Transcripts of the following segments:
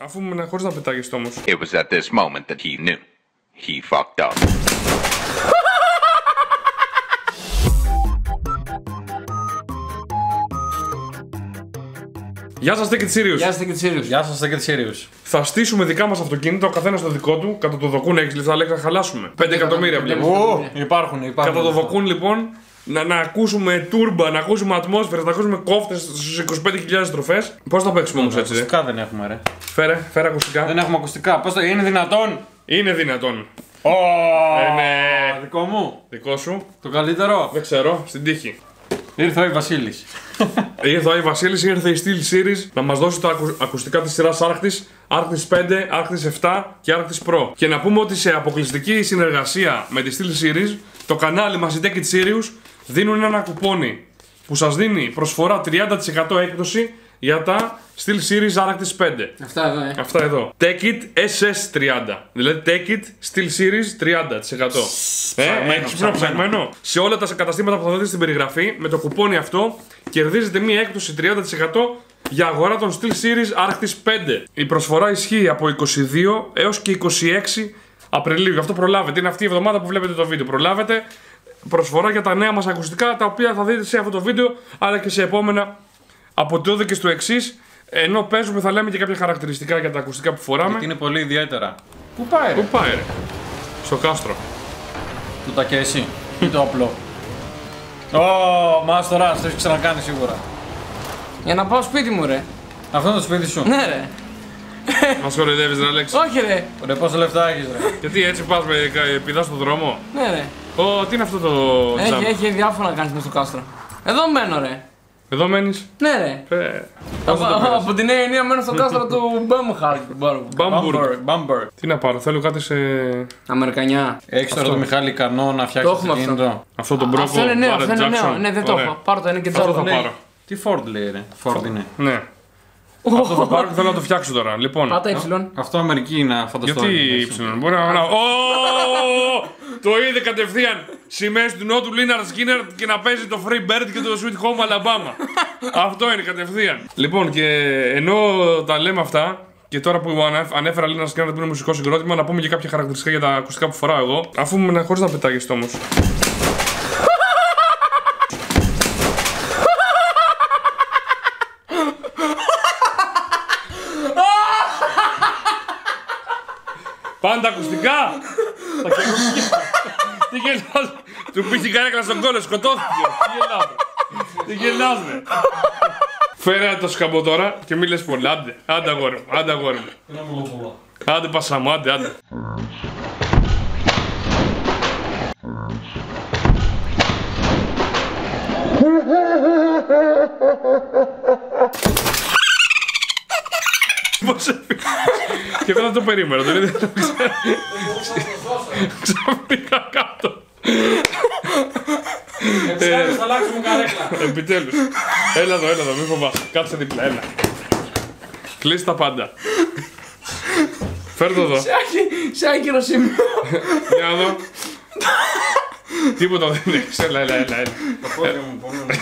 Αφού ήμουν χωρίς να πετάγεις όμως. It was at this moment that he knew. He fucked up. Γεια σας, Take It Serious. Γεια σας, Take It Serious. Γεια σας, Take It Serious. Θα στήσουμε δικά μας αυτοκίνητα, ο καθένας το δικό του. Κατά το δοκούν 6 λεπτά, λέει, να χαλάσουμε. 5 εκατομμύρια βλέπω. Υπάρχουν. Κατά το δοκούν λοιπόν, να ακούσουμε τούρμπα, να ακούσουμε ατμόσφαιρες, να ακούσουμε κόφτες στους 25.000 στροφές. Πώς θα παίξουμε όμως έτσι, Ακουστικά δεν έχουμε, ρε. Φέρε ακουστικά. Δεν έχουμε ακουστικά. Πώς το είναι δυνατόν? Είναι δυνατόν. Ναι. Δικό μου. Δικό σου. Το καλύτερο. Δεν ξέρω, στην τύχη. Ήρθε ο Βασίλης. Ήρθε ο Βασίλης, ήρθε η Steel Series να μας δώσει τα ακουστικά της σειράς Arctis, Arctis 5, Arctis 7 και Arctis Pro. Και να πούμε ότι σε αποκλειστική συνεργασία με τη Steel Series, το κανάλι μας, η Take It Serious, δίνουν ένα κουπόνι που σας δίνει προσφορά 30% έκπτωση για τα Steel Series Arctis 5. Αυτά εδώ, Αυτά εδώ. Take It SS30. Δηλαδή Take It Steel Series 30%. Έχεις ψαγμένο. Σε όλα τα καταστήματα που θα δείτε στην περιγραφή, με το κουπόνι αυτό κερδίζετε μία έκπτωση 30% για αγορά των Steel Series Arctis 5. Η προσφορά ισχύει από 22 έως και 26 Απριλίου. Γι' αυτό προλάβετε. Είναι αυτή η εβδομάδα που βλέπετε το βίντεο. Προλάβετε. Προσφορά για τα νέα μας ακουστικά, τα οποία θα δείτε σε αυτό το βίντεο, αλλά και σε επόμενα από τότε και στο εξής. Ενώ παίζουμε, θα λέμε και κάποια χαρακτηριστικά για τα ακουστικά που φοράμε. Γιατί είναι πολύ ιδιαίτερα. Πού πάει, ρε? Πού πάει, ρε? Στο κάστρο. Του τα και εσύ. Ή το απλό. Μάστορα, το έχει ξανακάνει σίγουρα. Για να πάω σπίτι μου, ρε. Αυτό είναι το σπίτι σου. Ναι, ρε. Μας κοροϊδεύεις, ρε Αλέξη? Όχι, ρε. Ρε, πόσα λεφτά έχεις, ρε? Γιατί έτσι πας με πηδά στον δρόμο? Ναι, ρε. Τι είναι αυτό το τζάμπ? Έχει διάφορα να κάνεις μες στο κάστρο. Εδώ μένω, ρε. Εδώ μένεις? Ναι, ρε. Πώς θα το πέρασες? Από την νέα ενία μένω στο κάστρο του Μπάμπουργκ. Μπάμπερ. Τι να πάρω, θέλω κάτι σε... Αμερικανιά. Έχεις τώρα το Μιχάλη ικανό να φτιάξεις έχουμε αυτοκίνητο. Αυτό το μπρόκο. Αυτό είναι νέο, Barrett αυτό είναι νέο. Jackson. Ναι, δεν το Ωραία. έχω. Πάρω το, είναι και Αυτό τζόρδο. θα πάρω. Τι Ford λέει, ρε? Ford είναι. Ναι. Αυτό θα πάρω και θέλω να το φτιάξω τώρα. Λοιπόν. Πάτα Y. Αυτό Αμερική είναι, φανταστώ. Γιατί Y? Μπορεί να. Το είδε κατευθείαν. Σημαίες του Νότου Λίναρντ Σκίνερ και να παίζει το Free Bird και το Sweet Home Alabama. Αυτό είναι κατευθείαν. Λοιπόν, και ενώ τα λέμε αυτά, και τώρα που ανέφερα Λίναρντ Σκίνερ που είναι μουσικό συγκρότημα, να πούμε και κάποια χαρακτηριστικά για τα ακουστικά που φοράω εγώ. Αφού ήμουν χωρίς να πετάγεις όμως. Πάντα ακουστικά! Τι γελάς? Του πήγε η καρέκλα στον κόλλο, σκοτώθηκε. Τι γελάς, ρε? Φέρε το σκαμπό τώρα και μη λες πολλά. Άντε αγόρι μου, άντε αγόρι μου. Άντε πασά μου, άντε. Πώς έφυγε? Και δεν το περίμενα, το είδε. Ξαφνικά κάτω. Επιτέλους θα αλλάξουμε καρέκλα. Επιτέλους. Έλα εδώ, μη φοβάσαι. Κάτσε δίπλα, έλα. Κλείς τα πάντα. Φέρ' το εδώ. Σε άκυρο σημείο. Για να δω. Τίποτα δεν έχεις, έλα. Το πόδι μου πονούν.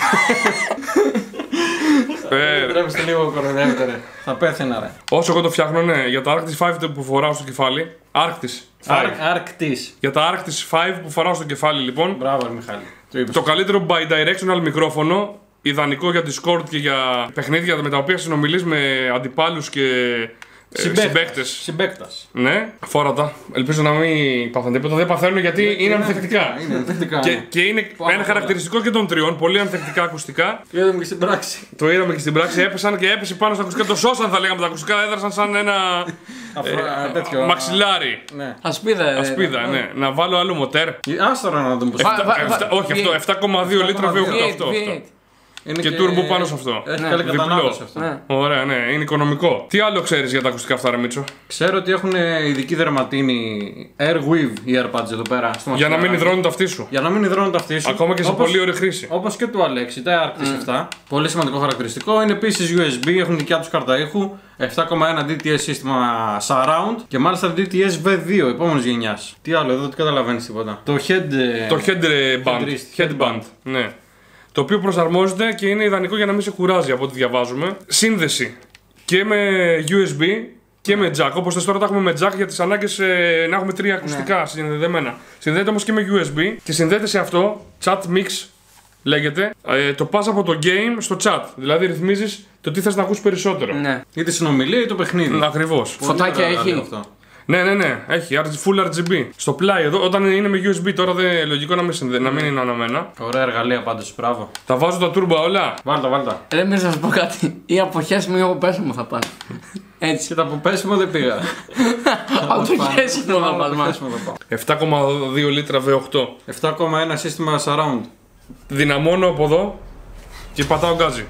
Τρέψτε λίγο κοροϊδεύετε, ρε. Θα πέθαινα, ρε. Όσο εγώ το φτιάχνω, ναι, για τα Arctis 5 που φοράω στο κεφάλι. Arctis 5. Arctis. Για τα Arctis 5 που φοράω στο κεφάλι, λοιπόν. Μπράβο, ρε Μιχάλη. Το καλύτερο bidirectional μικρόφωνο, ιδανικό για Discord και για παιχνίδια με τα οποία συνομιλείς με αντιπάλους και συμπαίκτας. Ναι, φόρατα. Ελπίζω να μην πάθουν τίποτα. Δεν παθαίνουν γιατί είναι ανθεκτικά. Και είναι ένα χαρακτηριστικό και των τριών. Πολύ ανθεκτικά ακουστικά. Το είδαμε και στην πράξη. Το είδαμε και στην πράξη. Έπεσαν και έπεσε πάνω στα ακουστικά. Το σώσαν, θα λέγαμε. Τα ακουστικά έδρασαν σαν ένα. Μαξιλάρι. Ασπίδα, ναι. Να βάλω άλλο μοτέρ. Άστορα να δούμε πώς. Όχι αυτό. 7,2 λίτρα V8 αυτό. Και turbo πάνω σε αυτό. Έχει καλή κατανάλωση αυτό. Ωραία, ναι, είναι οικονομικό. Τι άλλο ξέρεις για τα ακουστικά αυτά, ρε Μίτσο? Ξέρω ότι έχουν ειδική δερματίνη Airweave οι AirPods εδώ πέρα. Για να μην υδρώνουν τα αυτί σου. Για να μην υδρώνουν τα αυτί σου. Ακόμα και σε πολύ ωραία χρήση. Όπως και του Αλέξη, τα Arctis 7. Πολύ σημαντικό χαρακτηριστικό. Είναι επίσης USB, έχουν δικιά τους κάρτα ήχου. 7,1 DTS σύστημα surround και μάλιστα DTS V2 επόμενης γενιάς. Τι άλλο, εδώ δεν καταλαβαίνεις τίποτα. Το headband. Ναι. Το οποίο προσαρμόζεται και είναι ιδανικό για να μην σε κουράζει από ό,τι διαβάζουμε. Σύνδεση και με USB Και με jack. Όπως θες τώρα τα έχουμε με jack για τις ανάγκες να έχουμε 3 ακουστικά συνδεδεμένα. Συνδέεται όμως και με USB και συνδέεται σε αυτό, chat mix λέγεται, το πας από το game στο chat. Δηλαδή ρυθμίζεις το τι θες να ακούσεις περισσότερο. Ναι. Ή τη συνομιλία ή το παιχνίδι. Ακριβώς. Φωτάκια έχει. Αυτό. Ναι, έχει full RGB. Στο πλάι εδώ, όταν είναι με USB, τώρα δεν λογικό να μην είναι αναμένα. Ωραία εργαλεία πάντως, μπράβο. Τα βάζω τα turbo όλα. Βάλτα. Ρε, μην σας πω κάτι. Ή από χέσιμο ή από πέσιμο θα πας. Έτσι. Και τα από πέσιμο δεν πήγα. Από το χέσιμο θα πας, μας. 7,2 λίτρα V8. 7,1 σύστημα surround. Δυναμώνω από εδώ και πατάω γκάζι.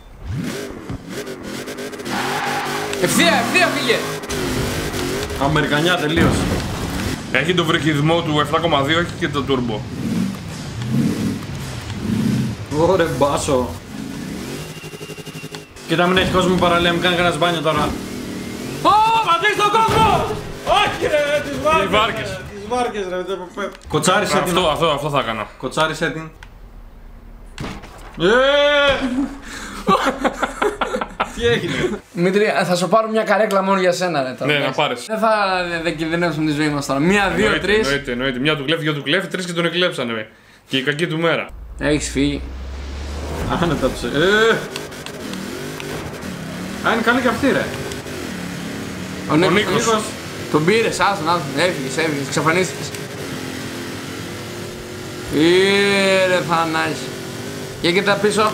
Ευθεία φύγε. Αμερικανιά τελείως. Έχει το βρυχιδμό του 7,2, έχει και το turbo. Ωρε μπάσο. Κοίτα μην έχει κόσμο παραλία, μην κάνει κανένας μπάνιο τώρα. Ω, πατήσεις τον κόσμο! Όχι ρε, τις βάρκες. Τις βάρκες ρε, κοτσάρισε την. Αυτό θα έκανα. Κοτσάρισε την. Τι έγινε? Δημήτρη, θα σου πάρω μια καρέκλα μόνο για σένα, ρε. Ναι, να πάρεις. Δεν θα κινδυνεύσουμε τη ζωή μας τώρα. 1, 2, 3. Εννοείται. Μια του κλέφτη, 2 του κλέφτη, 3 και τον εκλέψανε. Και η κακή του μέρα. Έχεις φύγει. Άνετα ψε. Α, είναι καλή και αυτή ρε. Ο Νίκος. Τον πήρες, άσον. Έφυγες, εξαφανίστηκες. Ήρε Θανάση. Για κοίτα πίσω.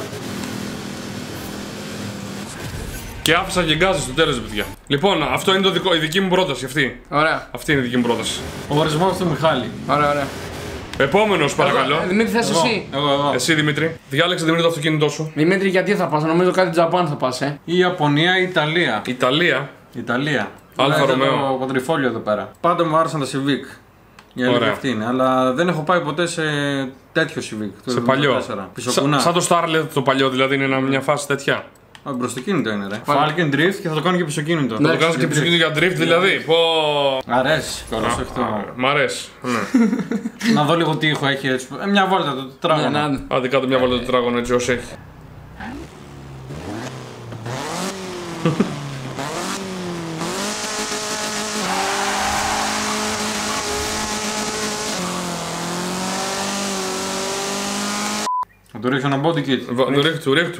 Και άφησα και γκάζι στο τέλος, παιδιά. Λοιπόν, αυτό είναι η δική μου πρόταση αυτή. Ωραία. Αυτή είναι η δική μου πρόταση. Ο ορισμός του Μιχάλη. Ωραία. Επόμενος, παρακαλώ. Δημήτρη, θες εσύ. Εγώ. Εσύ, Δημήτρη. Διάλεξε, Δημήτρη, το αυτοκίνητό σου. Δημήτρη, γιατί θα πας, νομίζω κάτι Τζαπάν θα πας, Η Ιαπωνία ή Ιταλία. Ιταλία. Αλφα Αλφα Ρωμαίο. Ρωμαίο. Το κοντριφόλιο εδώ πέρα. Πάντα μου άρεσαν τα Civic. Η αλήθεια Ωραία. αυτή είναι. Αλλά δεν έχω πάει ποτέ σε τέτοιο Civic. Το Σε παλιό. 74. Πισωκουνά. Σαν το Starlet το παλιό, δηλαδή είναι μια φάση τέτοια. Μπροστοκίνητο είναι ρε. Falcon Drift και θα το κάνω και πισωκίνητο. Θα το κάνεις και πίσω για drift, δηλαδή. Πω. Αρέσει κιόλας αυτό. Μ' αρέσει. Ναι. Να δω λίγο τι ήχο έχει έτσι. Μια βόλτα το τετράγωνο. Άντε κάτω μια βόλτα τετράγωνο έτσι όσο έχει. Θα του ρίξω ένα body kit. Του ρίχτου.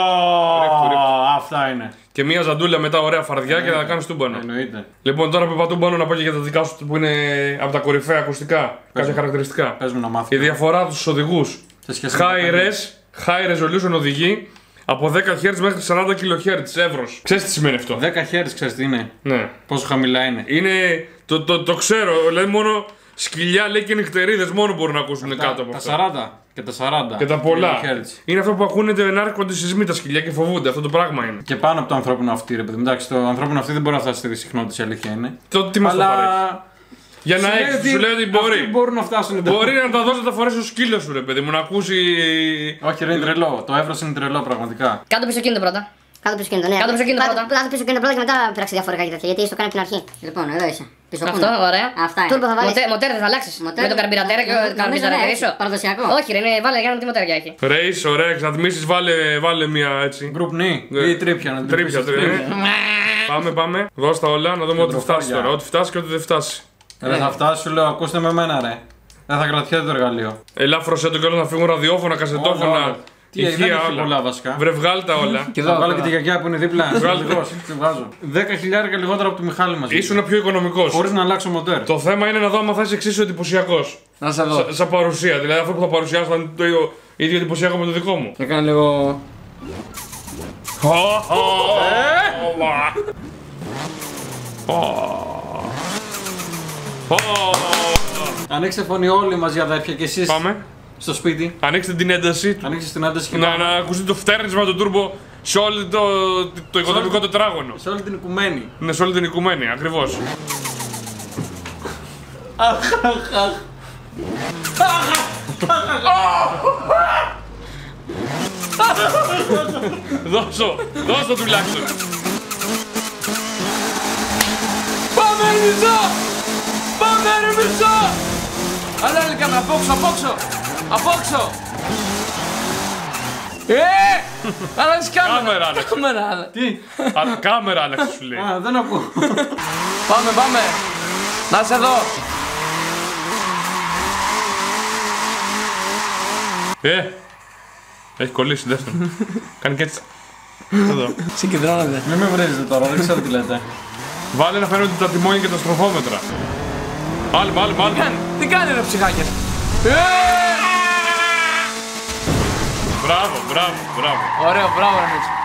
Αυτά είναι. Και μια ζαντούλα μετά ωραία φαρδιά και να κάνεις τούμπανο. Εννοείται. Λοιπόν, τώρα που πατούν πάνω να πω και για τα δικά σου που είναι από τα κορυφαία ακουστικά. Κάποια χαρακτηριστικά. Πες μου να μάθω. Η διαφορά στους οδηγούς. High resolution οδηγεί από 10 Hz μέχρι 40 kHz εύρος. Ξέρεις τι σημαίνει αυτό? 10 Hz ξέρεις τι είναι. Ναι. Πόσο χαμηλά είναι. Είναι. Το ξέρω. Λέει μόνο σκυλιά λέει και νυχτερίδες μόνο μπορούν να ακούσουν κάτω από αυτό. Τα 40 και τα 40. Και τα πολλά. kHz. Είναι αυτό που ακούνε να έρχονται σεισμοί τα σκυλιά και φοβούνται. Αυτό το πράγμα είναι. Και πάνω από το ανθρώπινο αυτή, ρε παιδί. Εντάξει, το ανθρώπινο αυτή δεν μπορεί να φτάσει στη συχνότητα, η αλήθεια είναι. Τότε τι μας το παρέχει? Για να έχεις, σου λέει ότι μπορεί. Αυτοί μπορούν να φτάσουν. Μπορεί να τα δώσει να τα φορέσει στο σκύλο σου, ρε παιδί μου, να ακούσει. Όχι, ρε, είναι τρελό. Το εύρος είναι τρελό πραγματικά. Κάτω πίσω κίνητο πρώτα. Κάτω πίσω κίνητο, ναι. Κάτω πίσω κίνητο πρώτα. Κάτω πίσω κίνητο πρώτα και μετά πειράξει διαφορετικά και τέτοια. Γιατί είσαι το κάνει από την αρχή. Λοιπόν, εδώ είσαι. Πίσω Αυτό, ωραία. Αυτά είναι. Τούρμπο θα βάλεις. Μοτέρ δεν θα αλλάξεις. Με το καρμπυρατέρ και το καρμπυρατέρ ίσο. Παραδοσιακό. Όχι, ρε, βάλε για να δει τι μοτέρια έχει. Ρέις, ωραία, εξατμίσεις, βάλε μία έτσι. Group νι ή τρίπια να την Τρίπια. Πάμε. Δώσ' τα όλα, να δούμε ό,τι φτάσει τώρα. Ό,τι φτάσει και ό,τι δεν φτάσει. Δεν θα φτάσει, σου λέω, ακούστε με εμένα, ρε. Δεν θα κρατιέται το εργαλείο. Ελάφρωσέ το κιόλας να φύγουν ραδιόφωνα, κασετόφωνα. Τι δεν ηχεία έχει όλα. πολλά βασικά. Βρε, βγάλ' τα όλα. Και Θα εδώ βάλω και τη γιαγιά που είναι δίπλα. Βγάλε. Τι βγάζω. 10.000 λιγότερο από το Μιχάλη μας. Ήσουν πιο οικονομικός. Χωρίς να αλλάξω μοτέρ. Το θέμα είναι να δω άμα θα είσαι εξίσου εντυπωσιακός. να σε δω. Σαν παρουσία. Δηλαδή αυτό που θα παρουσιάσω θα είναι το ίδιο εντυπωσιακό με το δικό μου. Έκανε λίγο. Ανοίξτε φωνή όλοι μαζί αδέρφια και εσείς Πάμε. στο σπίτι. Ανοίξτε την ένταση του. Ανοίξτε την άνταση και Να ακουστεί το φτέρνισμα του τούρμπο σε όλο το οικοδομικό τετράγωνο. σε όλη την οικουμένη. Ναι, σε όλη την οικουμένη, ακριβώς. Δώσω τουλάχιστον. Πάμε, μισό! Πάμε, ρε, μισό! Αλλά έλεγαμε, απόξω! Απόξω! Άλλαξε Κάμερα, κάμερα. άλλαξε. Κάμερα. Τι. Κάμερα άλλαξε σου λέει. Α, δεν ακούω. Πάμε. Να σε δω. Έχει κολλήσει δεύτερο. Κάνει και έτσι. Εδώ. Συγκεντρώνεται. Μην με βρίζετε τώρα, δεν ξέρω τι λέτε. Βάλε να φαίνονται τα τιμόνια και τα στροφόμετρα. Πάλι. Τι κάνει ρε ψυχάκες. Μπράβο. Ωραίο, μπράβο ρε Μίτσο.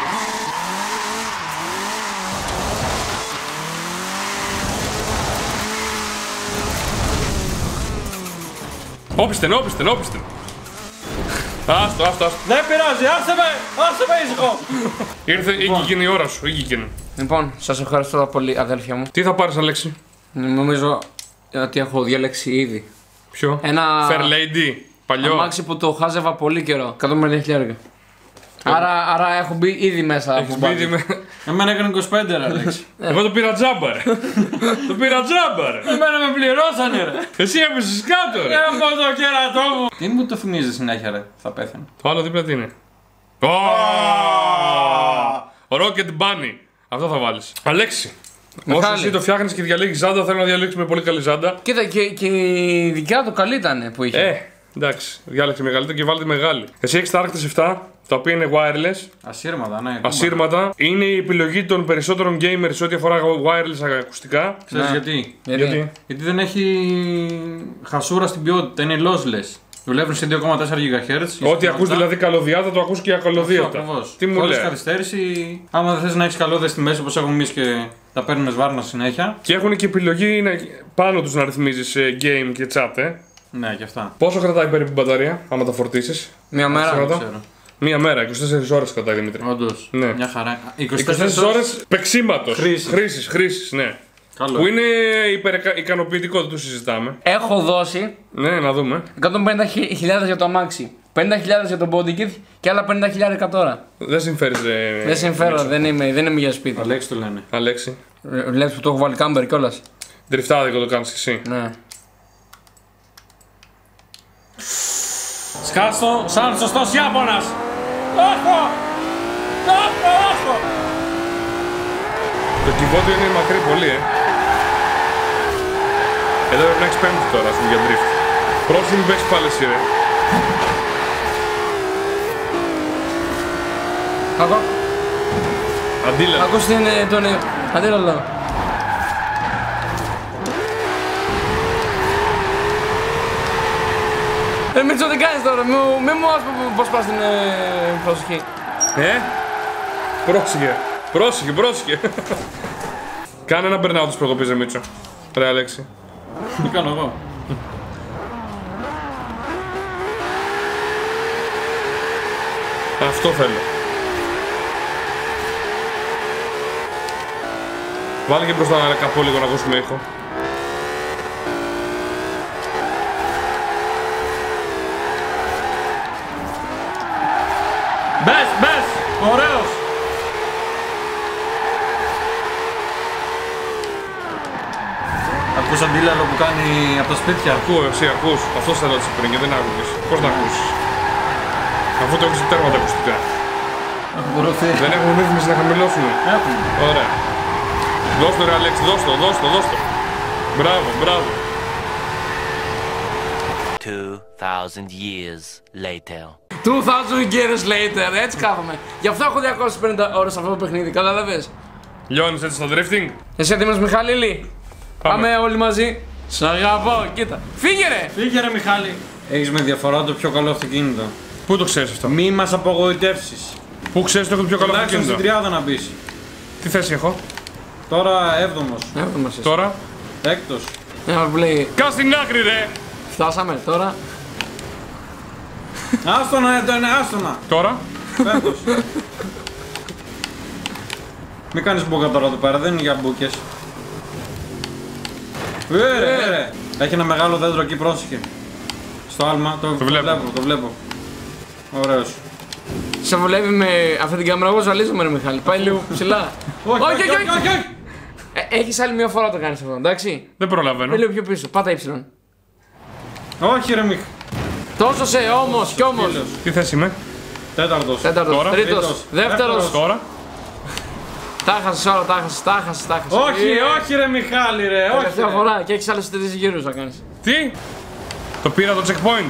Όπιστεν. Άστο. Δεν πειράζει, άσε με ήσυχο. Ήρθε, ήγηκε η ώρα σου, ήγηκε. Λοιπόν, σας ευχαριστώ πολύ αδέλφια μου. Τι θα πάρεις, Αλέξη? Νομίζω ότι έχω διαλέξει ήδη. Ποιο? Ένα Fair Lady, παλιό. αμάξι που το χάζευα πολύ καιρό. 150.000. Άρα έχω μπει ήδη μέσα. Έχεις μπει ήδη με... Εμένα έκανε 25 ρε Αλέξη. Εγώ το πήρα τζάμπα, ρε. Εμένα με πληρώσανε ρε. Εσύ έπεσες κάτω, ρε. Έχω το κέρατό μου. Τι μου το θυμίζει συνέχεια ρε, θα πέθανε. Το άλλο δίπλα τι είναι? Rocket Bunny. Αυτό θα βάλεις. Αλέξη. Όσο Μιχάλη. εσύ το φτιάχνεις και διαλέγεις ζάντα, θέλω να διαλέξουμε πολύ καλή ζάντα. Κοίτα, και η δικιά του καλή ήταν που είχε. Εντάξει, διάλεξε μεγαλύτερη και βάλτε τη μεγάλη. Εσύ έχεις τα Arctis 7, τα οποία είναι wireless, Ασύρματα, ναι. ασύρματα. Είναι η επιλογή των περισσότερων gamers σε ό,τι αφορά wireless ακουστικά. Ξέρεις Ναι. γιατί? Γιατί? Γιατί δεν έχει χασούρα στην ποιότητα, είναι lossless. Δουλεύουν σε 2,4 GHz. Ό,τι ακούς δηλαδή καλωδιάτα, το ακούς και ακολωδίατα. Ακριβώς. Τι μου Χωρίς λέει. καθυστέρηση, άμα δεν θες να έχεις καλώδες στη μέση όπως έχουμε εμείς και τα παίρνουμε σβάρνα συνέχεια. Και έχουν και επιλογή πάνω τους να ρυθμίζεις game και chat. Ναι, και αυτά. Πόσο κρατάει περίπου η μπαταρία, άμα τα φορτίσεις? Μια μέρα. Ξέρω. Ξέρω. Μία μέρα, 24 ώρες κρατάει Δημήτρη. Όντως. Ναι. Μια χαρά. 24 ώρες παίξήματος. Χρήσης. Χρήσης, ναι. Καλό. Που είναι ικανοποιητικό, δεν το συζητάμε. Έχω δώσει Ναι, να δούμε. 150.000 για το αμάξι. 50.000 για τον body kit και άλλα 50.000 τώρα. Δεν συμφέρεις, Δεν συμφέρω, δεν είμαι για σπίτι. Αλέξη το λένε. Αλέξη. Βλέπεις που το έχω βάλει κάμπερ κιόλας. Τριφτάδικο το κάνεις εσύ. Ναι. Σκάστο σαν σωστός Ιάπωνας. Όχο! Το κυβότιο είναι μακρύ πολύ, Εδώ πρέπει να έχεις πέμπτη τώρα, ας πούμε, για drift. Πρόσεχε μην παίξεις πάλι εσύ, ρε. Αντίλα. Ακούς τον αντίλαλο. Μίτσο, τι κάνεις τώρα, μη μου άσπω πως πας την προσοχή. Πρόσεχε. Κάνε ένα burnout της προκοπής, ρε Μίτσο. Ρε Αλέξη. Τι κάνω εγώ. Αυτό θέλω. Βάλε και μπροστά ένα καπό λίγο να ακούσουμε ήχο. Μπες! Ωραίος! Ακούς αντίλαλο που κάνει από τα σπίτια. Ακούω, εσύ ακούς. Αυτό θα ρώτησε πριν και δεν άκουγες. Πώς να ακούσεις? Αφού το έχεις τέρμα τα ακουστικά. Δεν έχουν ρύθμιση να χαμηλώσουν. Έχουμε. Ωραία. Δώσ' το ρε Αλέξη, δώσ' το. Μπράβο. 2,000 years later. 2,000 years later, έτσι κάθομαι. Γι' αυτό έχω 250 ώρες αυτό το παιχνίδι, κατάλαβες. Λιώνεις έτσι στο drifting. Εσύ έτοιμος Μιχάλη? Πάμε όλοι μαζί. Σ' αγαπώ, κοίτα. Φύγε ρε! Μιχάλη. Έχεις με διαφορά το πιο καλό αυτοκίνητο. Πού το ξέρεις αυτό? Μη μας απογοητεύσεις. Πού ξέρεις ότι έχω το πιο καλό Τουλάχιστον στην αυτοκίνητο? 30 να μπεις. Τι θέση έχω? Τώρα 7ος. Τώρα. 6ος. Λέει, Κάτσε στην άκρη ρε. φτάσαμε τώρα. Άστονα. Τώρα. 5ος. Μην κάνεις μπουκα τώρα εδώ πέρα, δεν είναι για μπουκες. Ρε. Έχει ένα μεγάλο δέντρο εκεί, πρόσεχε. Στο άλμα, το βλέπω. Ωραίος. Σε βολεύει με αυτή την κάμερα, εγώ ζαλίζομαι ρε Μιχάλη. Πάει λίγο ψηλά. Όχι. Έχεις άλλη μια φορά το κάνεις αυτό, εντάξει. Δεν προλαβαίνω. Πάει λίγο πιο πίσω, πάτα ύψιλον. Όχι ρε Μιχ. Τόσο σε, όμως κι όμως. Τι θέση είμαι? Τέταρτος. Τώρα. Τρίτος. Δεύτερος. Τώρα. Τα έχασες όλα, τα έχασες. Όχι, όχι ρε Μιχάλη ρε, όχι. Τελευταία ρε. φορά και έχεις άλλους 3 γύρους να κάνεις. Τι. Το πήρα το checkpoint.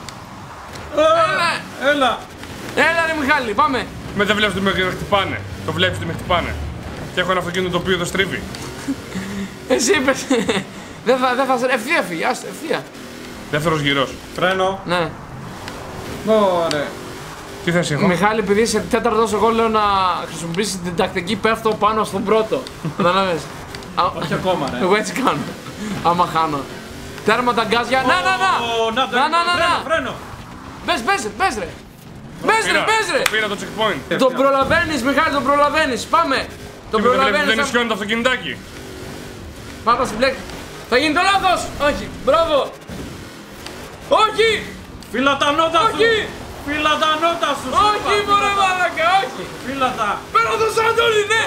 Έλα. Έλα ρε Μιχάλη, πάμε. Μετά βλέπεις ότι με χτυπάνε. Το βλέπεις ότι με χτυπάνε. Και έχω ένα αυτοκίνητο το οποίο το στρίβει. Εσύ είπες. Δεν θα σε. Ευθεία φύγει, άστε, ευθεία. Δεύτερος γύρος. Φρένο. Ναι. Ωραία. Τι θέση έχω. Μιχάλη, επειδή είσαι τέταρτος, εγώ λέω να χρησιμοποιήσεις την τακτική πέφτω πάνω στον πρώτο. Κατάλαβες. Όχι ακόμα ρε. Εγώ έτσι κάνω. Άμα χάνω. Τέρμα τα γκάζια. Να. Φρένο. Μπες ρε. Μπες ρε. Πήρα το checkpoint. Το προλαβαίνεις, Μιχάλη, το προλαβαίνεις. Πάμε. Το Δεν προλαβαίνεις. ισιώνει το αυτοκινητάκι. Πάμε στην μπλέκ. Θα γίνει το λάθος. Όχι. Μπράβο. Όχι. Φύλλα τα νότα σου. Όχι. Φύλλα τα νότα σου. Όχι, μωρέ μαλάκα, όχι. Φύλλα τα. Πέρα το Σαντούλη, ναι.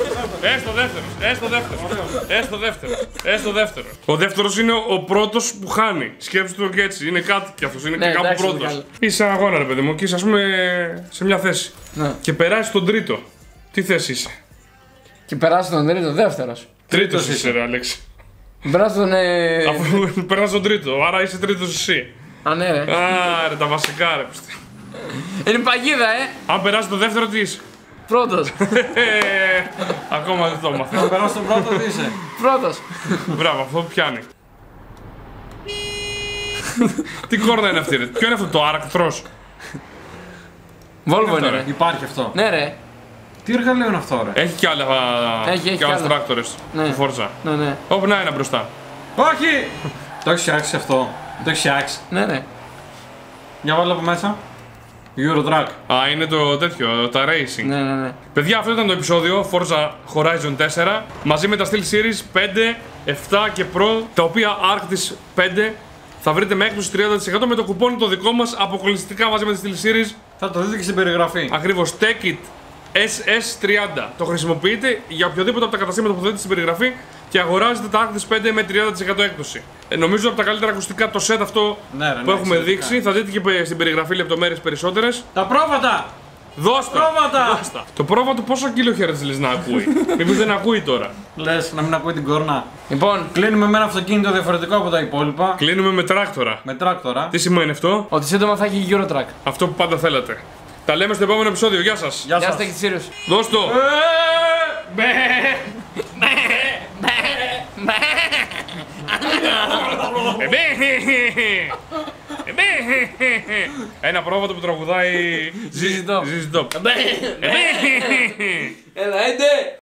Έστω δεύτερο. Ο δεύτερος είναι ο πρώτος που χάνει. Σκέψτε το και έτσι. Είναι κάτι κι αυτός. Είναι Ναι, και κάπου εντάξει, πρώτος. Μιχάλη. Είσαι σε αγώνα, ρε παιδί μου, και είσαι ας πούμε σε μια θέση. Ναι. Και περάσει τον τρίτο. Τι θέση είσαι. Και περάσει τον τρίτο, δεύτερος. Τρίτος είσαι, ρε Αλέξη. Περάσει τον. Αφού περάσει τον τρίτο, άρα είσαι τρίτος εσύ. Α, ναι, ρε. Ρε, τα βασικά ρε. Είναι παγίδα, Αν περάσει το δεύτερο, τι είσαι. Πρώτος. Ακόμα δεν το έμαθα. Θα περάσει τον πρώτο τι είσαι. Πρώτος. Μπράβο, αυτό πιάνει. Τι κόρνα είναι αυτή, ρε. Ποιο είναι αυτό το Arctros. Βόλβο είναι, ρε. Υπάρχει αυτό. Ναι, ρε. Τι εργαλείο είναι αυτό ρε. Έχει κι άλλα. Έχει κι άλλους άλλα. τράκτορες. Ναι. Του Forza. Ναι. Όπου να είναι μπροστά. Όχι. Το έχεις φτιάξει αυτό. Το έχεις φτιάξει. Ναι. Για βάλω από μέσα. Eurotrack. Α, είναι το τέτοιο, τα racing. Ναι. Παιδιά, αυτό ήταν το επεισόδιο Forza Horizon 4 μαζί με τα Steel Series 5, 7 και Pro, τα οποία Arctis 5 θα βρείτε με έκπτωση 30% με το κουπόνι το δικό μας αποκλειστικά μαζί με τη Steel Series. Θα το δείτε και στην περιγραφή. Ακριβώς, Take It SS30. Το χρησιμοποιείτε για οποιοδήποτε από τα καταστήματα που θα δείτε στην περιγραφή και αγοράζετε τα Arctis 5 με 30% έκπτωση. Νομίζω από τα καλύτερα ακουστικά το set αυτό που έχουμε εξαιρετικά. δείξει. Θα δείτε και στην περιγραφή λεπτομέρειες περισσότερες. Τα πρόβατα. Δώστα! Πρόβατα. Το πρόβατο πόσο κιλοχέρτζ λες να ακούει. Μήπως δεν ακούει τώρα. Λες να μην ακούει την κόρνα. Λοιπόν, Κλείνουμε με ένα αυτοκίνητο διαφορετικό από τα υπόλοιπα. Κλείνουμε με τράκτορα. Με τράκτορα. Τι σημαίνει αυτό? ότι σύντομα θα έχει Eurotrack. Αυτό που πάντα θέλατε. Τα λέμε στο επόμενο επεισόδιο. Γεια σας. Γεια Γεια σας. σας, Take It Serious. Δώσ' το. Ένα πρόβατο που τραγουδάει ZZ Top. ZZ Top. Έλα, έντε!